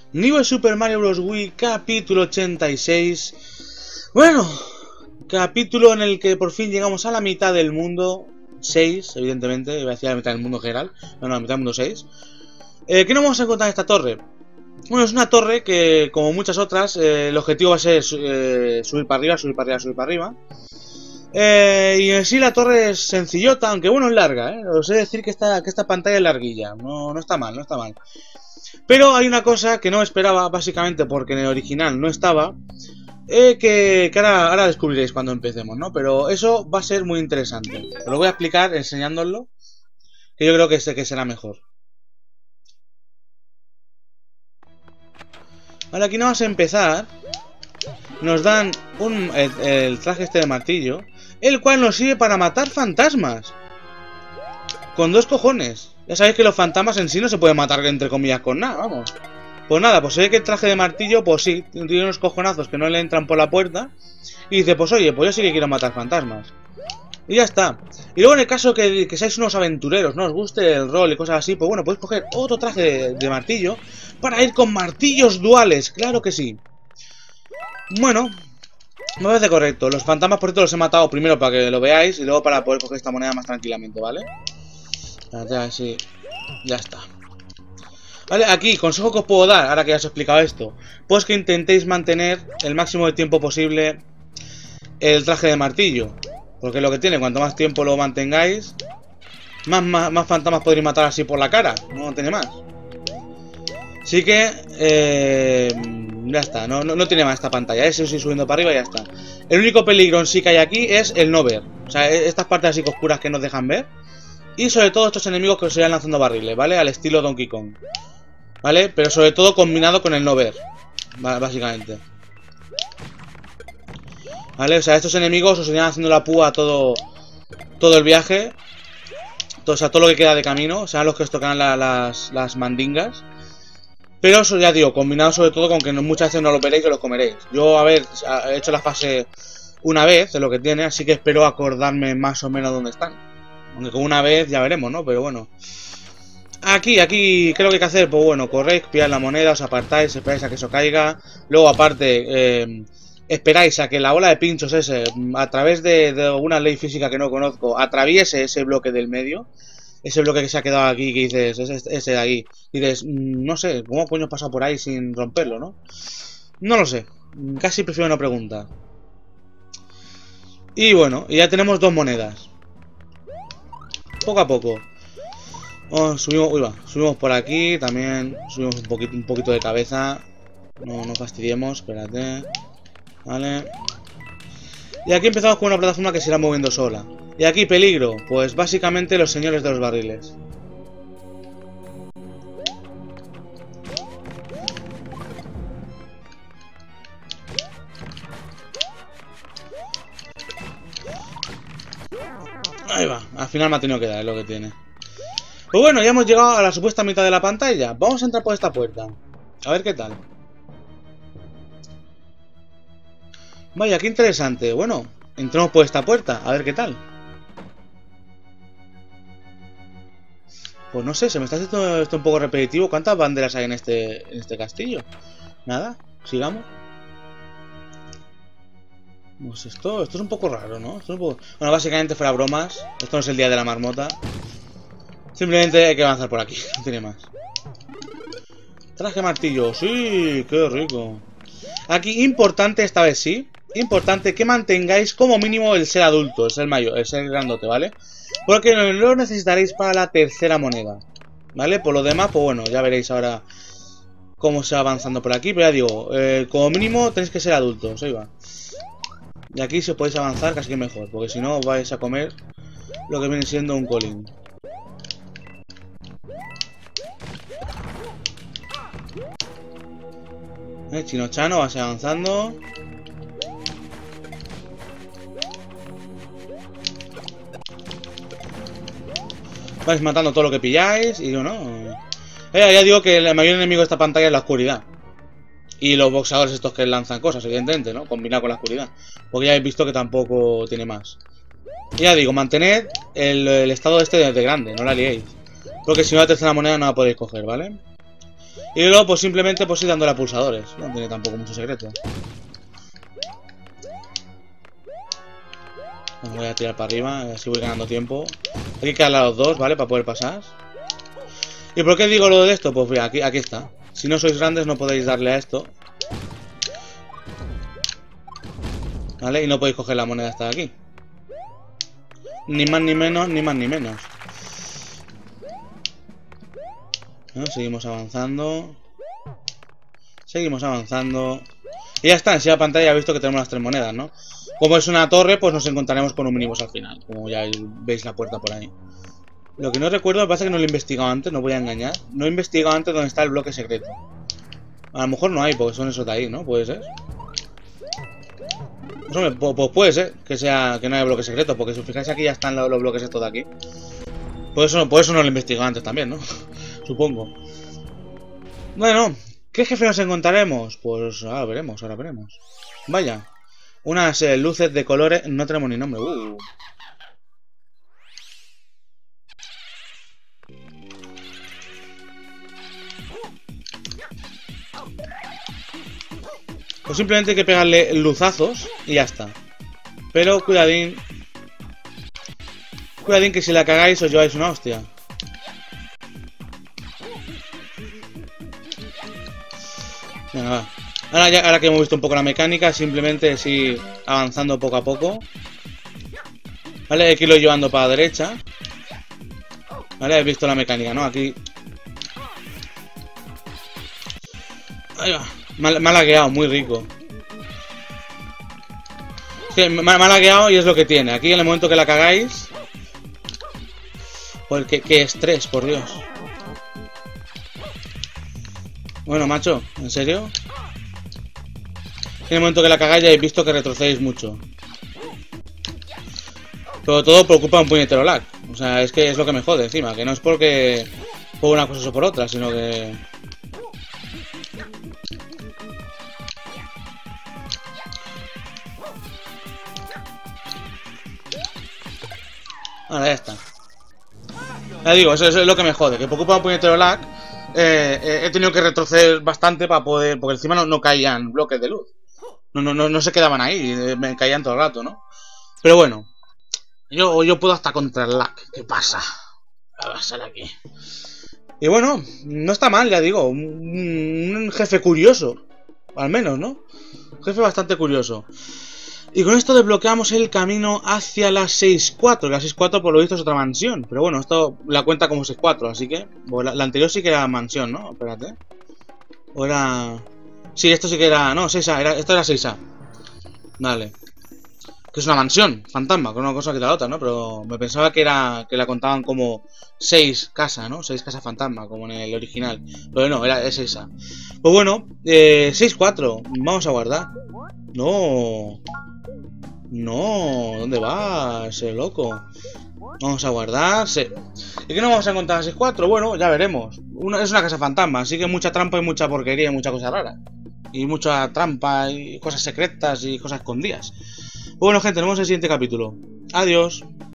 New Super Mario Bros. Wii, capítulo 86. Bueno, capítulo en el que por fin llegamos a la mitad del mundo. 6, evidentemente, iba a decir la mitad del mundo general. No, la mitad del mundo 6. ¿Qué nos vamos a encontrar en esta torre? Bueno, es una torre que, como muchas otras, el objetivo va a ser subir para arriba, subir para arriba, subir para arriba. Y en sí la torre es sencillota, aunque bueno, es larga, Os he de decir que esta pantalla es larguilla. No está mal, no está mal. Pero hay una cosa que no esperaba, básicamente porque en el original no estaba, que ahora descubriréis cuando empecemos, ¿no? Pero eso va a ser muy interesante. Os lo voy a explicar enseñándolo, que yo creo que será mejor. Vale, aquí nada más empezar, nos dan el traje este de martillo, el cual nos sirve para matar fantasmas. Con 2 cojones. Ya sabéis que los fantasmas en sí no se pueden matar, entre comillas, con nada, vamos. Pues nada, pues se ve que el traje de martillo, pues sí, tiene unos cojonazos que no le entran por la puerta. Y dice, pues oye, pues yo sí que quiero matar fantasmas. Y ya está. Y luego en el caso que seáis unos aventureros, no os guste el rol y cosas así, pues bueno, podéis coger otro traje de martillo para ir con martillos duales, claro que sí. Bueno, me parece correcto. Los fantasmas, por cierto, los he matado primero para que lo veáis y luego para poder coger esta moneda más tranquilamente, ¿vale? Así, ya está. Vale, aquí, consejo que os puedo dar, ahora que ya os he explicado esto, pues que intentéis mantener el máximo de tiempo posible el traje de martillo. Porque lo que tiene, cuanto más tiempo lo mantengáis, más fantasmas podréis matar así por la cara. No tiene más. Así que, ya está, no tiene más esta pantalla. Eso sí, subiendo para arriba y ya está. El único peligro en sí que hay aquí es el no ver. O sea, estas partes así oscuras que nos dejan ver. Y sobre todo estos enemigos que os irán lanzando barriles, ¿vale? Al estilo Donkey Kong, ¿vale? Pero sobre todo combinado con el no ver, básicamente. ¿Vale? O sea, estos enemigos os irán haciendo la púa todo el viaje. O sea, todo lo que queda de camino. Serán los que os tocarán las mandingas. Pero eso ya digo, combinado sobre todo con que muchas veces no lo veréis y los comeréis. Yo, a ver, he hecho la fase una vez, de lo que tiene, así que espero acordarme más o menos dónde están. Aunque con una vez ya veremos, ¿no? Pero bueno. Aquí, ¿qué es lo que hay que hacer? Pues bueno, corréis, pilláis la moneda, os apartáis, esperáis a que eso caiga. Luego, aparte, esperáis a que la ola de pinchos ese, a través de una ley física que no conozco, atraviese ese bloque del medio. Ese bloque que se ha quedado aquí, que dices, ese de aquí. Y dices, no sé, ¿cómo coño pasa por ahí sin romperlo, no? No lo sé. Casi prefiero no preguntar. Y bueno, ya tenemos 2 monedas. Poco a poco. Subimos por aquí. También subimos un poquito de cabeza. No fastidiemos, espérate. Vale. Y aquí empezamos con una plataforma que se irá moviendo sola. Y aquí peligro, pues básicamente los señores de los barriles. Ahí va, al final me ha tenido que dar, es lo que tiene. Pues bueno, ya hemos llegado a la supuesta mitad de la pantalla. Vamos a entrar por esta puerta. A ver qué tal. Vaya, qué interesante. Bueno, entramos por esta puerta, a ver qué tal. Pues no sé, se me está haciendo esto un poco repetitivo. ¿Cuántas banderas hay en este castillo? Nada, sigamos. Pues esto es un poco raro, ¿no? Bueno, básicamente fuera bromas. Esto no es el día de la marmota. Simplemente hay que avanzar por aquí, no tiene más. Traje martillo, sí, qué rico. Aquí, importante esta vez sí. Importante que mantengáis como mínimo el ser adulto, el ser mayor, el ser grandote, ¿vale? Porque lo necesitaréis para la tercera moneda, ¿vale? Por lo demás, pues bueno, ya veréis ahora cómo se va avanzando por aquí. Pero ya digo, como mínimo tenéis que ser adultos, ahí va. Y aquí si podéis avanzar casi que mejor, porque si no vais a comer lo que viene siendo un colín. Chino-chano, vas avanzando. Vais matando todo lo que pilláis y bueno. Ya digo que el mayor enemigo de esta pantalla es la oscuridad. Y los boxeadores estos que lanzan cosas, evidentemente, ¿no? Combinado con la oscuridad. Porque ya habéis visto que tampoco tiene más. Y ya digo, mantened el estado este de grande, no la liéis. Porque si no la tercera moneda no la podéis coger, ¿vale? Y luego pues simplemente pues ir dándole a pulsadores. No tiene tampoco mucho secreto. Me voy a tirar para arriba, así voy ganando tiempo. Hay que darle a los dos, ¿vale? Para poder pasar. ¿Y por qué digo lo de esto? Pues mira, aquí está. Si no sois grandes no podéis darle a esto. ¿Vale? Y no podéis coger la moneda hasta aquí. Ni más ni menos, ni más ni menos. ¿No? Seguimos avanzando. Seguimos avanzando. Y ya está, en sí la pantalla ya he visto que tenemos las 3 monedas, ¿no? Como es una torre, pues nos encontraremos con un miniboss al final. Como ya veis la puerta por ahí. Lo que no recuerdo, pasa que no lo he investigado antes, no voy a engañar. No he investigado antes dónde está el bloque secreto. A lo mejor no hay, porque son esos de ahí, ¿no? Puede ser. Pues puede ser que no haya bloque secreto, porque si os fijáis aquí ya están los bloques estos de aquí. Por eso no lo he investigado antes también, ¿no? Supongo. Bueno, ¿qué jefe nos encontraremos? Pues ahora veremos, ahora veremos. Vaya. Unas luces de colores, no tenemos ni nombre. Pues simplemente hay que pegarle luzazos y ya está. Pero cuidadín. Cuidadín que si la cagáis os lleváis una hostia. Venga, va. Ahora que hemos visto un poco la mecánica, simplemente sí avanzando poco a poco. Vale, hay que irlo llevando para la derecha. Vale, habéis visto la mecánica, ¿no? Aquí. Ahí va. Me ha lagueado, muy rico. Sí, me ha lagueado y es lo que tiene. Aquí en el momento que la cagáis. Pues qué estrés, por Dios. Bueno, macho, ¿en serio? En el momento que la cagáis ya habéis visto que retrocedéis mucho. Pero todo por culpa de un puñetero lag. O sea, es que es lo que me jode encima. Que no es porque por una cosa o por otra, sino que... Ahora ya está. Ya digo, eso es lo que me jode. Que por culpa de un puñetero lag he tenido que retroceder bastante para poder... Porque encima no caían bloques de luz. No se quedaban ahí. Me caían todo el rato, ¿no? Pero bueno. Yo puedo hasta contra el lag. ¿Qué pasa? A pasar aquí. Y bueno, no está mal, ya digo. Un jefe curioso. Al menos, ¿no? Un jefe bastante curioso. Y con esto desbloqueamos el camino hacia la 6-4. Que la 6-4 por lo visto es otra mansión. Pero bueno, esto la cuenta como 6-4. Así que... Bueno, la anterior sí que era mansión, ¿no? Espérate. O era... Sí, esto sí que era... No, 6A. Esto era 6A. Vale. Que es una mansión fantasma, con una cosa que la otra, ¿no? Pero me pensaba que la contaban como 6 casas, ¿no? 6 casas fantasma, como en el original. Pero no, es esa. Pues bueno, 6-4. Vamos a guardar. No. No, ¿dónde vas, loco? Vamos a guardar. ¿Y qué no vamos a encontrar a 6-4? Bueno, ya veremos. Es una casa fantasma, así que mucha trampa y mucha porquería y mucha cosa rara. Y mucha trampa y cosas secretas y cosas escondidas. Bueno, gente, nos vemos en el siguiente capítulo. Adiós.